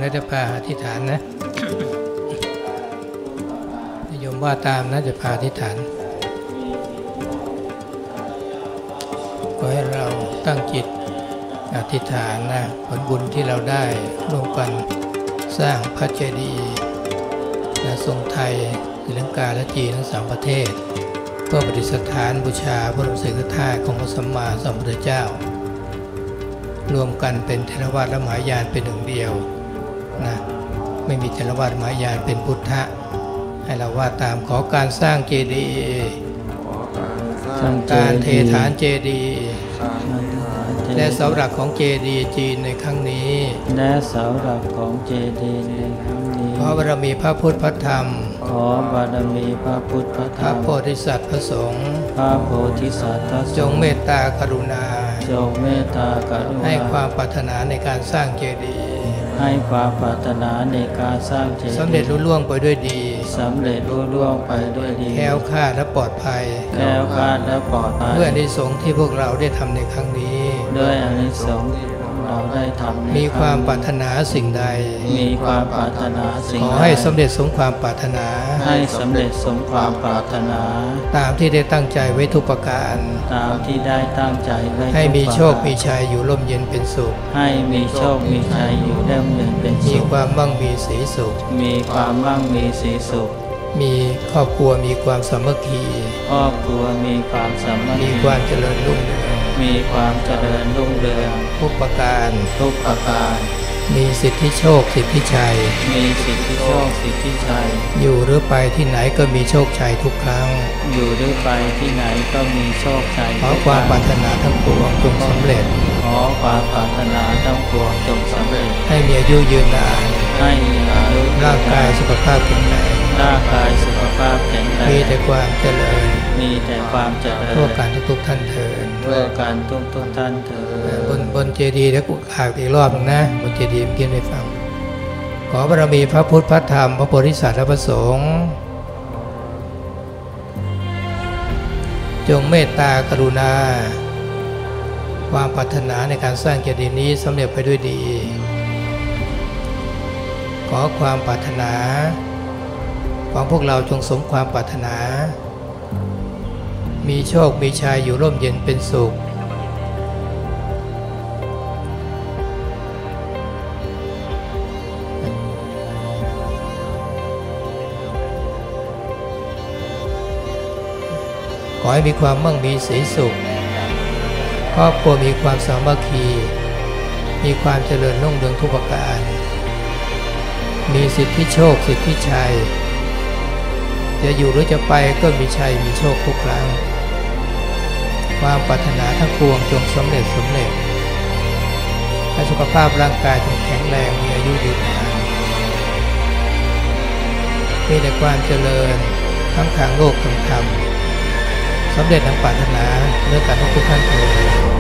นะจะพาอธิษฐานนะโยมว่าตามนะจะพาอธิษฐานขอให้เราตั้งจิตอธิษฐานนะผลบุญที่เราได้ร่วมกันสร้างพระเจดีย์ทรงไทยศรีลังกาและจีนทั้ง3ประเทศเพื่อประดิษฐานบูชาพระบรมศาสดาของพระสัมมาสัมพุทธเจ้ารวมกันเป็นเทรวาสและมหายานเป็นหนึ่งเดียวนะไม่มีเทรวาสมหายานเป็นพุทธะให้เราว่าตามขอการสร้างเจดีย์การเทฐานเจดีย์และเสาหลักของเจดีย์จีนในครั้งนี้และเสาหลักของเจดีย์ในครั้งนี้ขอบารมีพระพุทธพระธรรมขอบารมีพระพุทธพระธรรมพระโพธิสัตว์พระสงฆ์พระโพธิสัตว์พระสงฆ์จงเมตตากรุณาจงเมตตากรุณาให้ความปรารถนาในการสร้างเจดีย์ให้ความปรารถนาในการสร้างเจดีย์สำเร็จรุ่ล่วงไปด้วยดีสำเร็จรุ่ล่วงไปด้วยดีแคล้วคลาดและปลอดภัยแคล้วคลาดและปลอดภัยด้วยอานิสงส์ที่พวกเราได้ทำในครั้งนี้ด้วยอานิสงส์ที่พวกเราได้ทำมีความปรารถนาสิ่งใดมีความปรารถนาสิ่งใดขอให้สำเร็จสมความปรารถนาให้สำเร็จสมความปรารถนาตามที่ได้ตั้งใจไว้ทุกประการตามที่ได้ตั้งใจไว้ให้มีโชคมีชัยอยู่ร่มเย็นเป็นสุขให้มีโชคมีชัยอยู่ร่มเย็นเป็นสุขมีความมั่งมีสีสุขมีความมั่งมีสีสุขมีครอบครัวมีความสามัคคีครอบครัวมีความสามัคคีมีความเจริญรุ่งเรืองมีความเจริญรุ่งเรืองทุกประการทุกประการมีสิทธิโชคสิทธิชัยมีสิทธิโชคสิทธิชัยอยู่หรือไปที่ไหนก็มีโชคชัยทุกครั้งอยู่หรือไปที่ไหนก็มีโชคชัยขอความปรารถนาทั้งปวงจงสำเร็จขอความปรารถนาทั้งปวงจงสำเร็จให้มีอายุยืนนานให้มีอายุร่างกายสุขภาพแข็งแรงร่างกายสุขภาพแข็งแรงมีแต่ความเจริญมีแต่ความเจริญทั่วกันทุกท่านเถิดทั่วกันทุกท่านเถิดบนเจดีย์แล้วกูอ่านอีกรอบนึงนะบนเจดีย์เมื่อกี้ได้ฟังขอบารมีพระพุทธพระธรรมพระโพธิสัตว์และพระสงฆ์จงเมตตากรุณาความปรารถนาในการสร้างเจดีย์นี้สำเร็จไปด้วยดีขอความปรารถนาของพวกเราจงสมความปรารถนามีโชคมีชัยอยู่ร่มเย็นเป็นสุขขอให้มีความมั่งมีสีสุขครอบครัวมีความสามัคคีมีความเจริญรุ่งเรืองทุกประการมีสิทธิโชคสิทธิชัยจะอยู่หรือจะไปก็มีชัยมีโชคทุกครั้งความปรารถนาทั้งปวงจงสำเร็จให้สุขภาพร่างกายจงแข็งแรงมีอายุยืนนานมีแต่ความเจริญทั้งทางโลกทางธรรมสำเร็จดังปรารถนาเมื่อการทุกท่านเถิด